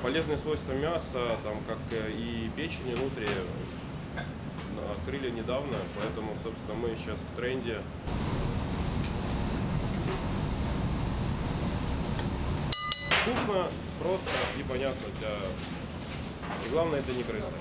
Полезные свойства мяса, там, как и печени, нутри, открыли недавно, поэтому, собственно, мы сейчас в тренде. Вкусно, просто и понятно. И главное, это не крыса.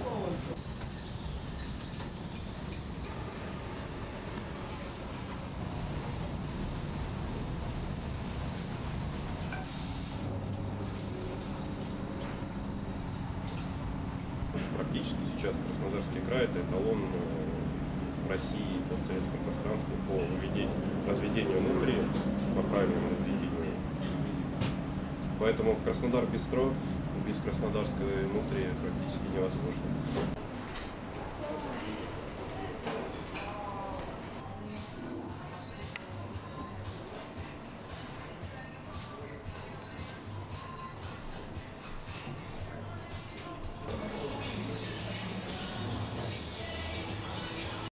Практически сейчас Краснодарский край — это эталон в России и постсоветском пространстве по разведению нутри, по правильному разведению. Поэтому в Краснодар Бистро без краснодарской нутри практически невозможно.